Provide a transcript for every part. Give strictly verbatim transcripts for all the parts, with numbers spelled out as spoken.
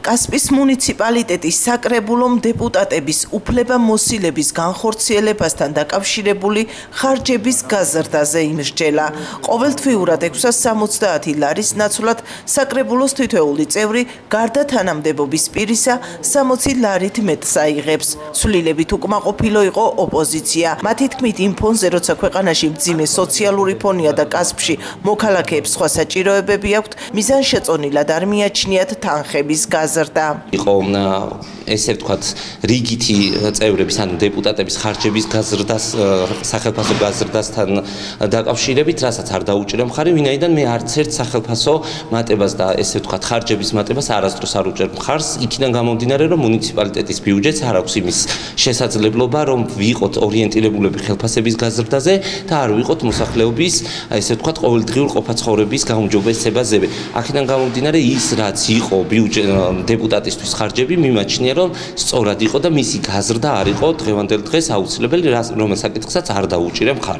კასპის მუნიციპალიტეტის საკრებულომ დეპუტატების უფლებამოსილების განხორციელებასთან დაკავშირებული ხარჯების გაზრდაზე იმსჯელა. ყოველთვიურად ექვსას სამოცდაათი ლარის ნაცვლად საკრებულოს თითოეული წევრი გარდა თანამდებობის პირისა სამოცი ლარით მეტს აიღებს. ცვლილებით უკმაყოფილო იყო ოპოზიცია. მათი თქმით იმ ფონზე, როცა ქვეყანაში მძიმე სოციალური ფონია და კასპში მოქალაქეებს სხვა საჭიროებები აქვთ, მიზანშეწონილად არ მიაჩნიათ თანხების გაზრდა. იყო ესე ვთქვათ რიგითი წევრების ანუ დეპუტატების ხარჯების გაზრდას სახელმწიფო გაზრდასთან დაკავშირებით, რასაც არ დაუჭირე მხარი, ვინაიდან მე არც ერთ სახელმწიფო მატებას და ესე ვთქვათ ხარჯების მატებას არასდროს არ უჭერ მხარს, იქიდან გამომდინარე, რომ მუნიციპალიტეტის ბიუჯეტს არ აქვს იმის შესაძლებლობა, რომ ვიყოთ ორიენტირებულები ხელფასების გაზრდაზე და არ ვიყოთ მოსახლეობის ესე ვთქვათ ყოველდღიურ ყოფაცხოვრების გაუმჯობესებაზე. აქედან გამომდინარე ის რაც იყო დეპუტატისთვის ხარჯები მიმაჩნია რომ სწორად იყო და მისი გაზრდა არ იყო დღევანდელ დღეს აუცილებელი, რომელსაც საკითხსაც არ დაუჭირე მხარი.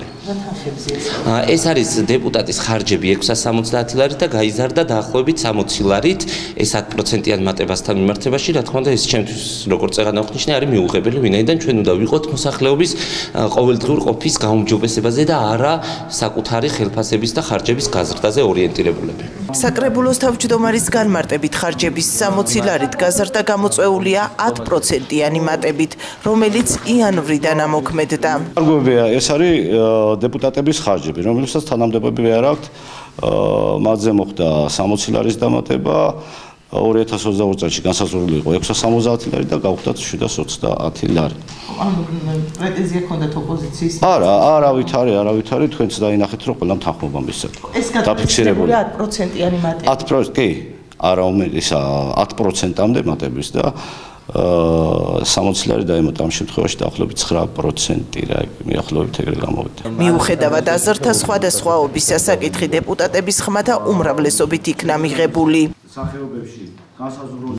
ეს არის დეპუტატის ხარჯები ექვსას სამოცდაათი ლარით და გაიზარდა დაახლოებით სამოცი ლარით, ეს ათ პროცენტიან მატებასთან მიმართებაში, რა თქმა უნდა, ეს ჩემთვის როგორც წეღანა აღნიშნე არის მიუღებელი, ვინაიდან ჩვენ უნდა ვიყოთ მოსახლეობის ყოველდღიურ ყოფის გაუმჯობესებაზე და არა საკუთარი ხელფასების და ხარჯების გაზრდაზე ორიენტირებულები. საკრებულოს თავმჯდომარის განმარტებით ხარჯების სამოცი ლარით გაზრდა გამოწვეულია ათ პროცენტიანი მატებით, რომელიც იანვრიდან ამოქმედდა. ეს არის დეპუტატების ხარჯები, რომელსაც თანამდებობები არ აქვთ. მათზე მოხდა სამოცი ლარის დამატება, ორი ათას ოცდაორი წელს განსაზღვრული იყო ექვსას სამოცდაათი ლარი და გავხდათ შვიდას ოცდაათი ლარი. ანუ პრეტენზია ჰქონდათ ოპოზიციის? არა, არავით არის, არავით არის, თქვენც დაინახეთ, რომ ყველამ თანხმობა მისცეთ. ეს გადაფიქსირებული ათ პროცენტიანი მატება. ათ პროცენტი, კი, არა უმეტისა ათ პროცენტამდე მატების და სამოცი ლარი დაემატა ამ შემთხვევაში დაახლოებით ცხრა პროცენტი რა მიახლოებით ეგრე გამოვიდა. მიუხედავად აზრთა სხვადასხვაობისა, საკითხი დეპუტატების ხმათა უმრავლესობით იქნა მიღებული. სახეობებში განსაზღვრული